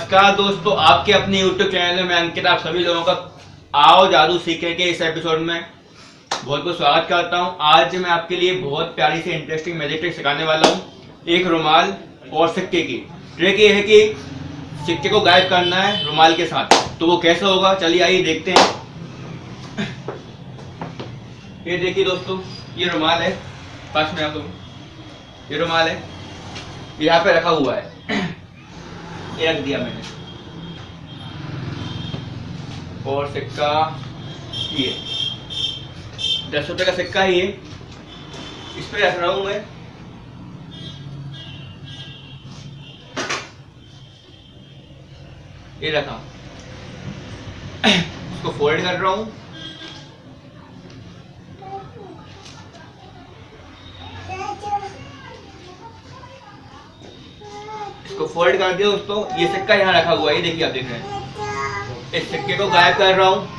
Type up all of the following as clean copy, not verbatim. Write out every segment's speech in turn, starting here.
नमस्कार दोस्तों, आपके अपने YouTube चैनल में अंकित आप सभी लोगों का आओ जादू सीखे के इस एपिसोड में बहुत बहुत स्वागत करता हूं। आज मैं आपके लिए बहुत प्यारी सी इंटरेस्टिंग मैजिक ट्रिक सिखाने वाला हूं। एक रुमाल और सिक्के की ट्रिक ये है कि सिक्के को गायब करना है रुमाल के साथ। तो वो कैसे होगा, चलिए आइए देखते हैं। ये देखिए दोस्तों, ये रुमाल है, पास में आपको ये रुमाल है, यहाँ पे रखा हुआ है। ये रख दिया मैंने और सिक्का ये 10 रुपए का सिक्का ही है, इस पे रख रहा हूं मैं। ये रखा, इसको फोल्ड कर रहा हूं। इसको फोल्ड कर दिया दोस्तों। ये सिक्का यहाँ रखा हुआ है, ये देखिए आप देख रहे हैं। इस सिक्के को गायब कर रहा हूं।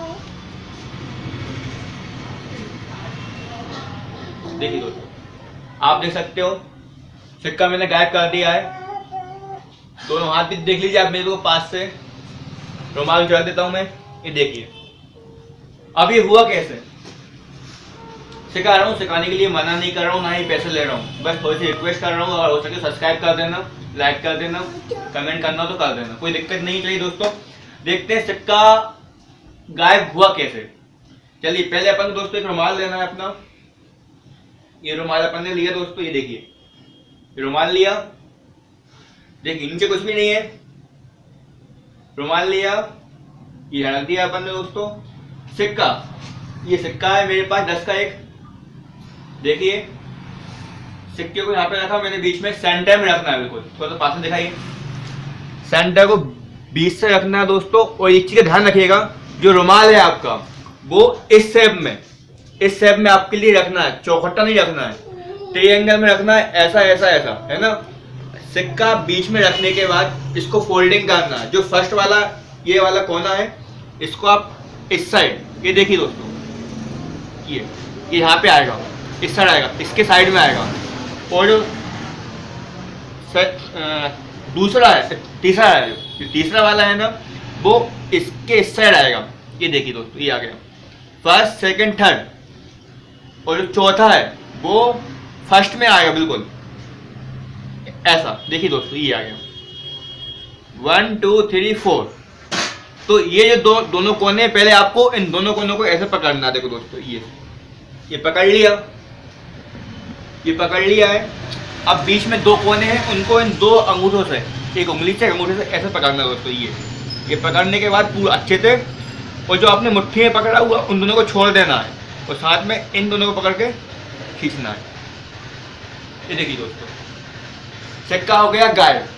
देखिए दोस्तों, आप देख सकते हो सिक्का मैंने गायब कर दिया है। दोनों हाथ भी देख लीजिए आप मेरे को पास से। रुमाल चढ़ा देता हूं मैं। ये देखिए अब ये हुआ कैसे, सिखा रहा हूँ। सिखाने के लिए मना नहीं कर रहा हूँ, ना ही पैसे ले रहा हूँ, बस थोड़ी सी रिक्वेस्ट कर रहा हूँ। और हो सके सब्सक्राइब कर देना, लाइक कर देना, कमेंट करना तो कर देना, कोई दिक्कत नहीं चाहिए दोस्तों। देखते हैं सिक्का गायब हुआ कैसे। चलिए पहले अपन दोस्तों एक रुमाल लेना है अपना। ये रुमाल अपन ने लिया दोस्तों, ये देखिए ये रुमाल लिया। देखिए नीचे कुछ भी नहीं है, रुमाल लिया, ये रख दिया अपन ने दोस्तों। सिक्का, ये सिक्का है मेरे पास 10 का एक। देखिए सिक्के को यहाँ पे रखा मैंने बीच में, सेंटर में रखना है बिल्कुल। थोड़ा सा पास में दिखाइए, सेंटर को बीच से रखना है दोस्तों। और एक चीज का ध्यान रखिएगा, जो रुमाल है आपका वो इस शेप में आपके लिए रखना है। चौखट्टा नहीं रखना है, ट्रायंगल में रखना है, ऐसा ऐसा ऐसा, है ना। सिक्का बीच में रखने के बाद इसको फोल्डिंग करना है। जो फर्स्ट वाला ये वाला कोना है, इसको आप इस साइड, ये देखिए दोस्तों, ये यहाँ पे आएगा, इस साइड आएगा, इसके साइड में आएगा। और जो दूसरा है, तीसरा है, जो तीसरा वाला है ना, वो इसके इस साइड आएगा। ये देखिए दोस्तों, ये आ गया फर्स्ट, सेकंड, थर्ड। और जो चौथा है वो फर्स्ट में आएगा बिल्कुल ऐसा। देखिए दोस्तों, ये आ गया 1 2 3 4। तो ये जो दोनों कोने हैं, पहले आपको इन दोनों कोनों को ऐसे पकड़ना है। देखो दोस्तों, ये पकड़ लिया, ये पकड़ लिया है। अब बीच में 2 कोने हैं, उनको इन 2 अंगूठों से, एक उंगली से एक अंगूठे से ऐसे पकड़ना है दोस्तों। ये पकड़ने के बाद पूरा अच्छे से, और जो आपने मुट्ठी में पकड़ा हुआ उन दोनों को छोड़ देना है, और साथ में इन दोनों को पकड़ के खींचना है। ये देखिए दोस्तों, सिक्का हो गया गायब।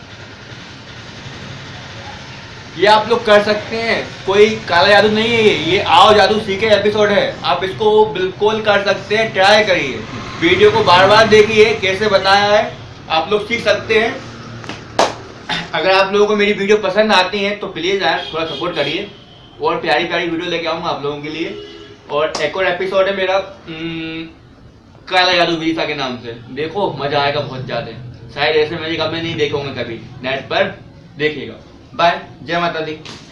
ये आप लोग कर सकते हैं, कोई काला जादू नहीं है ये आओ जादू सीखे एपिसोड है। आप इसको बिल्कुल कर सकते हैं, ट्राई करिए। वीडियो को बार बार देखिए, कैसे बताया है आप लोग सीख सकते हैं। अगर आप लोगों को मेरी वीडियो पसंद आती है तो प्लीज़ यार थोड़ा सपोर्ट करिए, और प्यारी प्यारी वीडियो लेके आऊँगा आप लोगों के लिए। और एक और एपिसोड है मेरा काला जादू वीसा के नाम से, देखो मजा आएगा बहुत ज़्यादा। शायद ऐसे मैजिक आपने नहीं देखोगे कभी, नेट पर देखिएगा। बाय, जय माता दी।